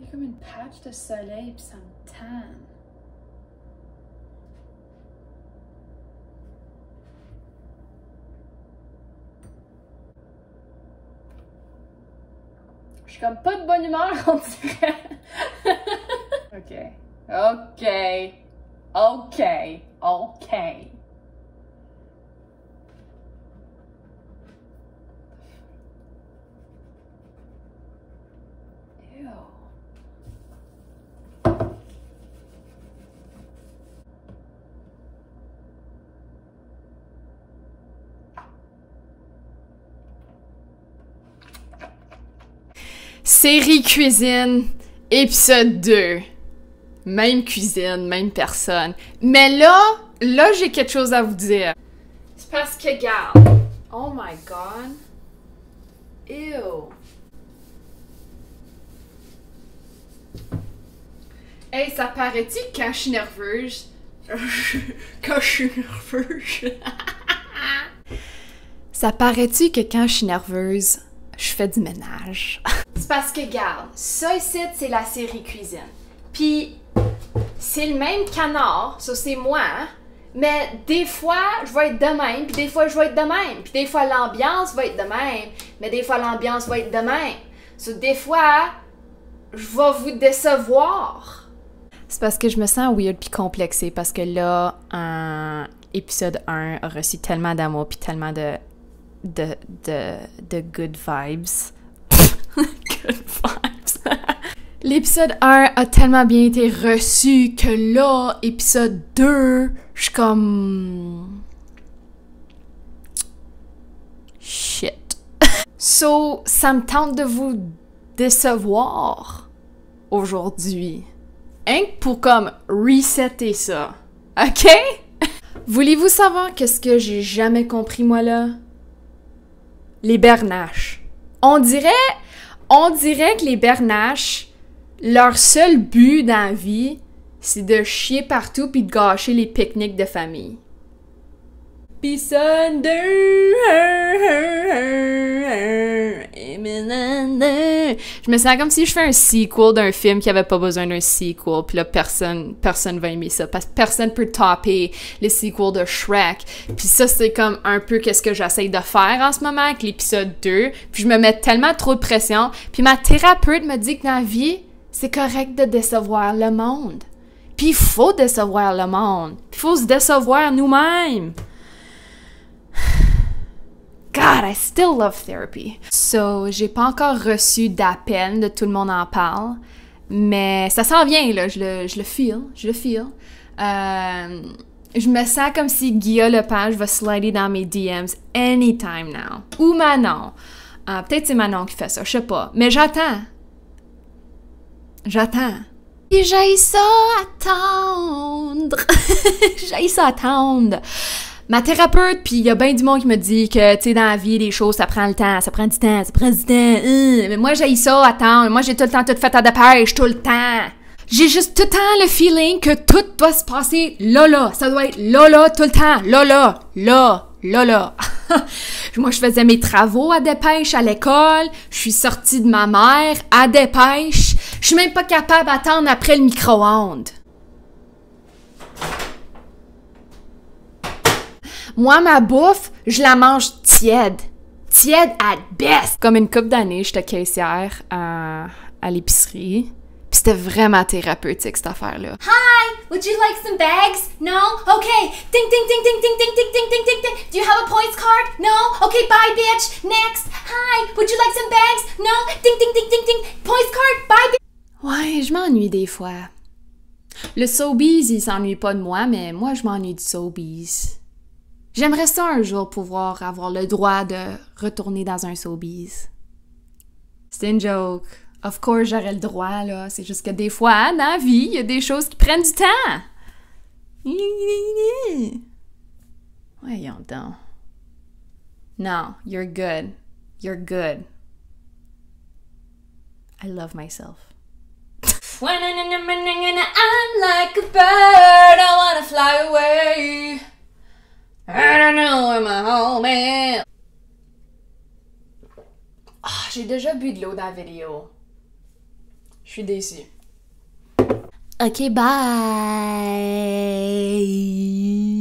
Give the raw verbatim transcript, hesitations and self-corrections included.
J'ai comme une patch de soleil puis ça me tanne. Je suis comme pas de bonne humeur, on dirait. Ok. Ok. Ok. Ok. Ew. Série cuisine, épisode deux. Même cuisine, même personne. Mais là, là, j'ai quelque chose à vous dire. C'est parce que, regarde. Oh my god. Ew. Hey, ça paraît-tu quand je suis nerveuse? Quand je suis nerveuse. Ça paraît-tu que quand je suis nerveuse, je fais du ménage? C'est parce que, regarde, ça ici, c'est la série cuisine. Puis, c'est le même canard, ça c'est moi, hein? Mais des fois, je vais être de même, puis des fois, je vais être de même. Puis des fois, l'ambiance va être de même, mais des fois, l'ambiance va être de même. So, des fois, je vais vous décevoir. C'est parce que je me sens weird puis complexée, parce que là, un épisode un a reçu tellement d'amour puis tellement de, de, de, de good vibes. Good vibes. L'épisode un a tellement bien été reçu que là, épisode deux, je suis comme... Shit. So, ça me tente de vous décevoir aujourd'hui. Hein, pour comme resetter ça. OK? Voulez-vous savoir qu'est-ce que j'ai jamais compris, moi, là? Les bernaches. On dirait... On dirait que les bernaches, leur seul but dans la vie, c'est de chier partout puis de gâcher les pique-niques de famille. Pis Sunday, je me sens comme si je fais un sequel d'un film qui avait pas besoin d'un sequel, puis là personne personne va aimer ça parce que personne peut topper les sequels de Shrek. Puis ça c'est comme un peu qu'est-ce que j'essaye de faire en ce moment avec l'épisode deux, puis je me mets tellement trop de pression, puis ma thérapeute me dit que dans la vie, c'est correct de décevoir le monde. Puis il faut décevoir le monde. Puis il faut se décevoir nous-mêmes. God, I still love therapy. So, j'ai pas encore reçu d'appel de Tout le monde en parle, mais ça s'en vient, là, je le, je le feel, je le feel. Euh, je me sens comme si Guilla Lepage va slider dans mes D Ms anytime now. Ou Manon. Euh, peut-être c'est Manon qui fait ça, je sais pas. Mais j'attends. J'attends. Et j'ai ça attendre. J'ai ça attendre. Ma thérapeute, puis il y a bien du monde qui me dit que, tu sais, dans la vie, les choses, ça prend le temps, ça prend du temps, ça prend du temps. Hum, mais moi, j'ai ça attendre. Moi, j'ai tout le temps tout fait à dépêche, tout le temps. J'ai juste tout le temps le feeling que tout doit se passer là, là. Ça doit être là, là, tout le temps. Là, là, là, là, là. Moi, je faisais mes travaux à dépêche à l'école. Je suis sortie de ma mère à dépêche. Je suis même pas capable d'attendre après le micro-ondes. Moi, ma bouffe, je la mange tiède. Tiède at best. Comme une couple d'années, j'étais caissière à, à l'épicerie. Puis c'était vraiment thérapeutique, cette affaire-là. Hi! Would you like some bags? No? Okay. Ding, ding, ding, ding, ding, ding, ding, ding, ding, ding, ding. Do you have a points card? No? Okay, bye, bitch. Next. Hi! Would you like some bags? No? Ding, ding, ding, ding, ding. Points card? Bye, bitch. Ouais, je m'ennuie des fois. Le Sobeys, il s'ennuie pas de moi, mais moi, je m'ennuie du Sobeys. J'aimerais ça un jour pouvoir avoir le droit de retourner dans un Sobeys. C'est une joke. Of course, j'aurais le droit, là. C'est juste que des fois, dans la vie, il y a des choses qui prennent du temps. Voyons donc. No, you're good. You're good. I love myself. I'm like a bird, I wanna fly away. I don't know where my home is. Oh, j'ai déjà bu de l'eau dans la vidéo. Je suis déçue. Ok, bye!